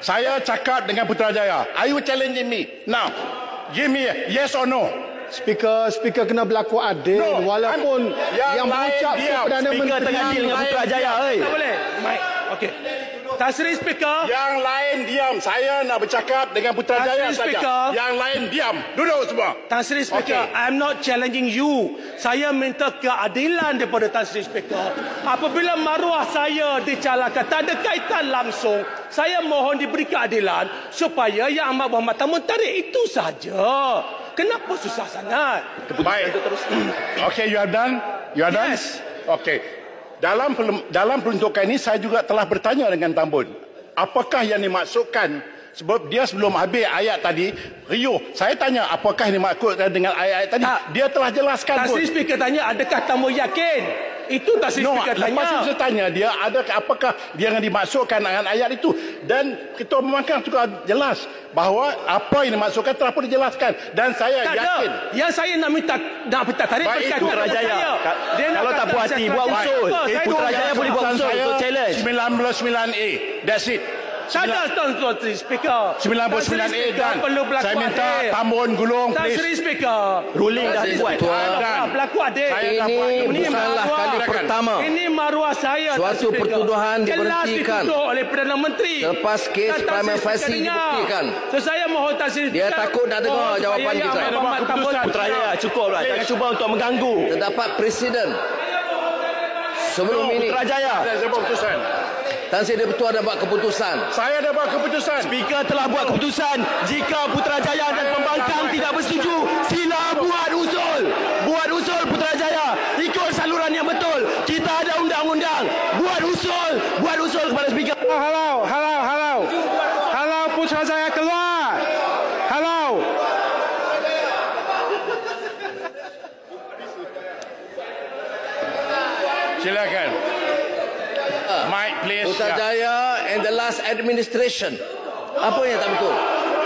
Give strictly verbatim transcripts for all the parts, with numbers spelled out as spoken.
Saya cakap dengan Putrajaya. Are you challenging me? Now, give me a yes or no. Speaker, speaker kena berlaku adil No, walaupun yang yang lain berucap tu diam. Perdana Speaker Menteri. tengah deal dengan Putrajaya, oi. Tak boleh. Baik. Okey. Tan Sri Speaker. Yang lain diam. Saya nak bercakap dengan Putrajaya Tan Sri saja. Speaker. Yang lain diam. Duduk semua. Tan Sri Speaker, Okey. I'm not challenging you. Saya minta keadilan daripada Tan Sri Speaker. Apabila maruah saya dicalakkan, tak ada kaitan langsung. Saya mohon diberi keadilan supaya Yang Amat Berhormat Tamu tarik itu saja. Kenapa susah sangat? Baik. Okay, you are done? You are done? Yes. Okay. Dalam dalam peruntukan ini saya juga telah bertanya dengan Tambun. Apakah yang dimaksudkan? Sebab dia sebelum habis ayat tadi, Rio, saya tanya apakah yang dimaksudkan dengan ayat-ayat tadi? Tak. Dia telah jelaskan Tan pun. Sri Speaker tanya, adakah tamu yakin? Itu Tan Sri No, Speaker tanya. lepas itu saya tanya dia, adakah apakah dia yang dimaksudkan dengan ayat itu? Dan Ketua Pembangkang juga jelas bahawa apa yang dimaksudkan telah pun dijelaskan. Dan saya Tak yakin. ada. Yang saya nak minta nak minta tarik Baik, berkaitan itu dengan Putrajaya. saya. Ka- Dia nak kalau tak kata puas hati, saya buat kerja. usul. Apa? Eh, Saya Putrajaya tahu. boleh buat usul Saya untuk challenge. sembilan puluh sembilan A. That's it. Tak ada Tan Sri Speaker. sembilan puluh sembilan A Tan Sri Speaker dan perlu berlaku saya minta adil. Tambun gulung Tan please. Sri Speaker. Ruling dah dibuat. Dan Berlaku adil. saya dah Ini buat Ini bukanlah maruah. kali pertama Ini maruah saya. Tan Suatu Sri Speaker. pertuduhan Jelas diberhentikan dituduh oleh Perdana Menteri. selepas kes Dan Tan prima Sri Speaker facie dengar. dibuktikan. So saya mohon Tan Sri Dia Speaker takut nak dengar mohon jawapan supaya kita. Yang Amat Berhormat Tamu Putrajaya, cukuplah. Jangan cuba untuk mengganggu. Terdapat presiden sebelum ini Putrajaya. Saya buat keputusan. Tan Sri Ketua dah buat keputusan. Saya dah buat keputusan. Speaker telah buat keputusan. Jika Putrajaya dan Pembangkang tidak bersetuju, sila buat usul. Buat usul Putrajaya. Ikut saluran yang betul. Kita ada undang-undang. Buat usul. Buat usul kepada Speaker. Halau, halau, halau. Halau Putrajaya keluar. Halau. Silakan. Mike please. Ya. Putrajaya and the last administration. Apa yang tak betul?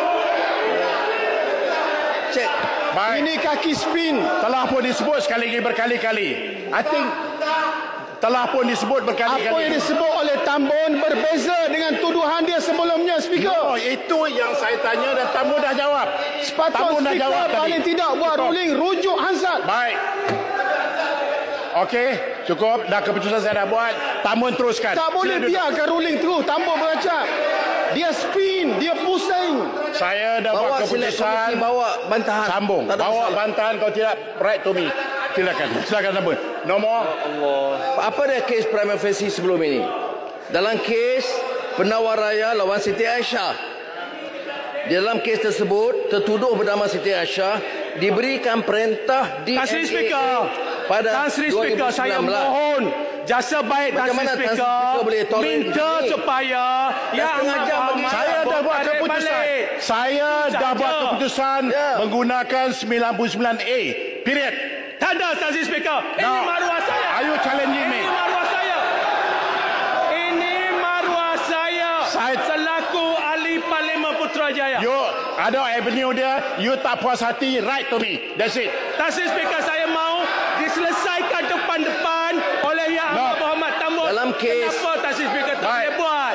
Cek. Baik. Ini kaki spin. Telah pun disebut sekali lagi berkali-kali. I think telah pun disebut Apa yang berkali-kali. disebut oleh Tambun berbeza dengan tuduhan dia sebelumnya, Speaker. Oh, itu yang saya tanya dan Tambun dah jawab. Sepatutnya Tambun dah Speaker jawab tadi. paling tidak buat Cukup. ruling rujuk Hansard. Baik. Okey, cukup. Dah keputusan saya dah buat. Tambun teruskan. Tak boleh Sila duduk. biarkan ruling terus tanpa beracap. Dia spin, dia pusing. Saya dah buat Bawa select keputusan. komiti, bawa bantahan. Sambung. Tak ada Bawa masalah. bantahan kalau tidak right to me. Silakan. Silakan Tambun. Nombor. Apa dia kes prima facie sebelum ini? Dalam kes penawar raya lawan Siti Aisyah. Di dalam kes tersebut, tertuduh bernama Siti Aisyah diberikan perintah di Tan Sri Speaker. pada Tan Sri Speaker, saya dua ribu sembilan belas. mohon jasa baik Tan Macam Sri mana Tan Sri Speaker Speaker boleh tolerate minta ini? supaya Yang setengah Amat jam Berhormat bagi Saya dah buat tarik keputusan. balik. Saya Itu dah saja. buat keputusan Ya. menggunakan sembilan puluh sembilan A. Period. Tak ada Tan Sri Speaker. Ini Now, maruah saya. are you challenging me? Ini maruah saya. Ini maruah saya. Saya- Selaku ahli Parlimen Putrajaya. You ada avenue dia, you tak puas hati, write to me. That's it. Tan Sri Speaker, saya mau diselesaikan depan-depan oleh Yang No. Amat Berhormat Tamu. Dalam kes- Kenapa Tan Sri Speaker tak Baik. boleh buat?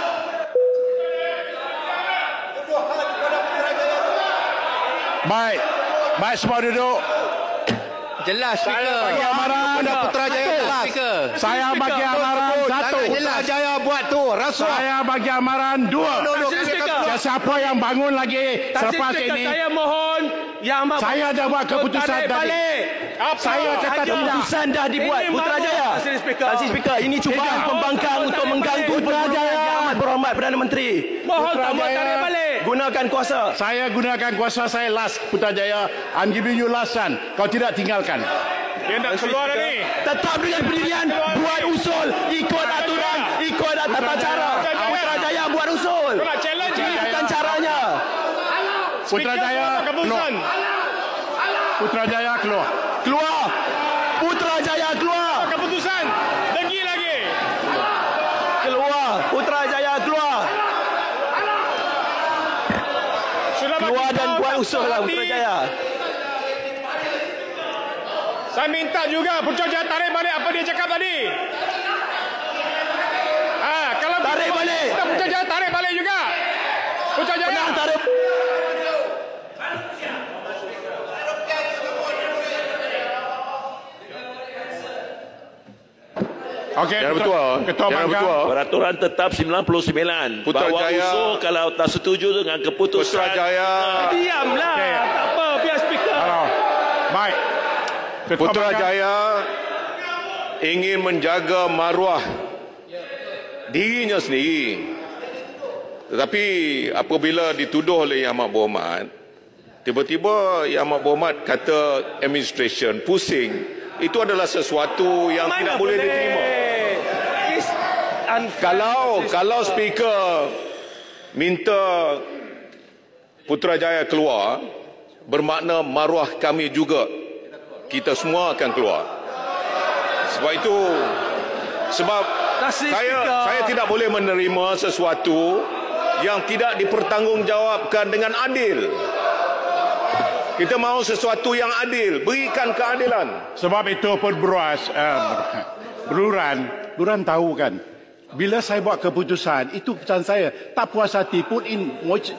Baik. Baik, semua duduk. Jelas Saya Speaker. bagi amaran. Sudah Putrajaya Satu. jelas. Speaker. Saya bagi amaran satu. Putrajaya buat tu rasuah. Saya bagi amaran dua. Tan Sri Speaker. Siapa yang bangun lagi Tan Sri selepas Speaker, ini, saya mohon Yang Amat saya Berhormat dah buat Tamu keputusan tarik tadi. balik. Saya cakap Saja. tidak. Keputusan dah dibuat. Ini Putrajaya. maruah, Tan Sri Speaker. Tan Sri Speaker, ini cubaan Tidak. Pembangkang Mohon untuk tarik mengganggu balik. Putrajaya. Yang Amat Berhormat Perdana Menteri. Mohon Tamu Putrajaya. tarik balik. Gunakan kuasa. Saya gunakan kuasa saya last, Putrajaya. I'm giving you last chance. Kau tidak tinggalkan. Dia nak keluar dah ni. Tetap dengan pendirian, buat usul, ikut aturan, ikut tata cara. Putrajaya buat usul. Nak challenge Ini ni. bukan caranya. Putrajaya keluar. Putrajaya keluar. Keluar. Putrajaya keluar. Keputusan. Degi lagi. Keluar. Putrajaya keluar. Sudah bagi Keluar dan tahu buat tak usul lah puas hati. Putrajaya. Saya minta juga Putrajaya tarik balik apa dia cakap tadi. Ha, kalau Tarik balik. Putrajaya tarik balik juga. Okey, Yang Ketua, betul. Ketua Yang Bangkang. betul. Peraturan tetap sembilan puluh sembilan. Bawa Putrajaya. usul kalau tak setuju dengan keputusan. Putrajaya. Diamlah. Okey. Tak apa, biar speaker. Kalau baik. Ketua Bangkang. Putrajaya ingin menjaga maruah dirinya sendiri. Tetapi apabila dituduh oleh Yang Amat Berhormat, tiba-tiba Yang Amat Berhormat kata administration pusing, itu adalah sesuatu yang Mana tidak boleh diterima. It's unfair. Kalau kalau speaker minta Putrajaya keluar, bermakna maruah kami juga, kita semua akan keluar. Sebab itu, sebab Nasib saya speaker. saya tidak boleh menerima sesuatu yang tidak dipertanggungjawabkan dengan adil. Kita mahu sesuatu yang adil, berikan keadilan. Sebab itu pun beruas, uh, beruran, beruran tahu kan. Bila saya buat keputusan, itu keputusan saya. Tak puas hati put in motion.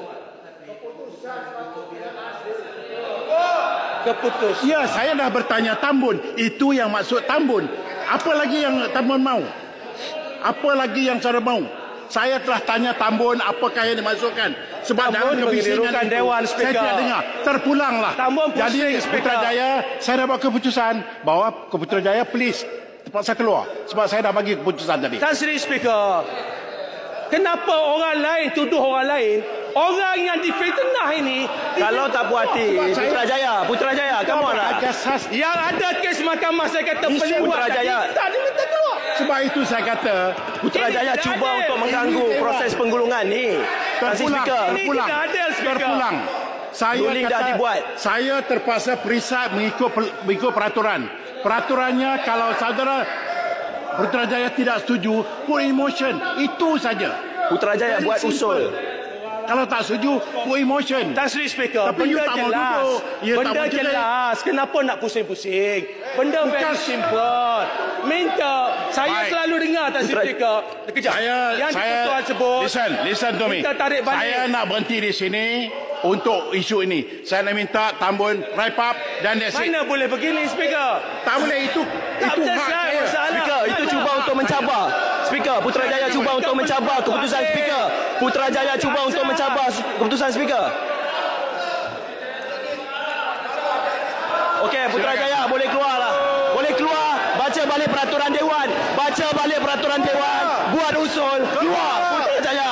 Keputus. Ya, saya dah bertanya Tambun. Itu yang maksud Tambun. Apa lagi yang Tambun mau? Apa lagi yang saudara mau? Saya telah tanya Tambun apakah yang dimasukkan. Sebab Tambun dalam kebisingan mengirimkan itu, Dewan saya Speaker. tidak dengar. Terpulanglah. Tambun pusing, Jadi Speaker. Putrajaya, saya dah buat keputusan bahawa ke Putrajaya please terpaksa keluar. Sebab saya dah bagi keputusan tadi. Tan Sri Speaker, kenapa orang lain tuduh orang lain? Orang yang difitnah ini Kalau tak puas hati, Sebab saya- Putrajaya, Putrajaya, come on lah. Asas. yang ada kes mahkamah saya kata Isu pelewat Putrajaya. tadi, tak diminta keluar. Sebab itu saya kata Putrajaya Ini cuba tidak adil. untuk mengganggu Ini proses penggulungan ni. Tan Sri terpulang, Speaker. Ini terpulang, tidak adil, Speaker. terpulang. Saya Ruling dah kata, dibuat. saya terpaksa perisai mengikut mengikut peraturan. Peraturannya kalau saudara Putrajaya tidak setuju, put in motion. Itu saja. Putrajaya Very buat simple. usul. Kalau tak setuju, put in motion. Tan Sri Speaker, Tapi you benda tak mau jelas. duduk. You tak Benda mau duduk. jelas. Kenapa nak pusing-pusing? Benda Bukan- very simple. Minta. Saya Baik. selalu dengar Tan Sri Putra- Speaker. Kejap. Saya, yang saya, di-Ketua sebut. listen, listen to me. Kita tarik balik. Saya nak berhenti di sini untuk isu ini. Saya nak minta Tambun wrap up dan that's it. Mana boleh begini, Speaker? Tak boleh itu. Tak itu hak selesai saya. masalah. Speaker, itu Mana? cuba untuk mencabar. Speaker, Putrajaya cuba untuk mencabar keputusan Speaker. Putrajaya cuba untuk mencabar keputusan Speaker. Okey, Putrajaya boleh keluar lah. Boleh keluar, baca balik peraturan Dewan. Baca balik peraturan Dewan. Buat usul, keluar Putrajaya.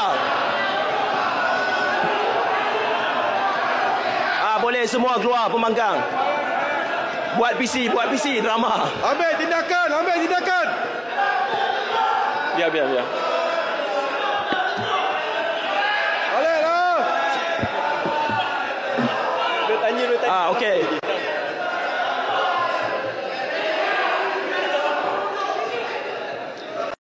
Ah, boleh semua keluar pembangkang. Buat P C, buat P C drama. Ambil tindakan, ambil tindakan. Biar, biar, biar. Boleh lah. Ah, okey.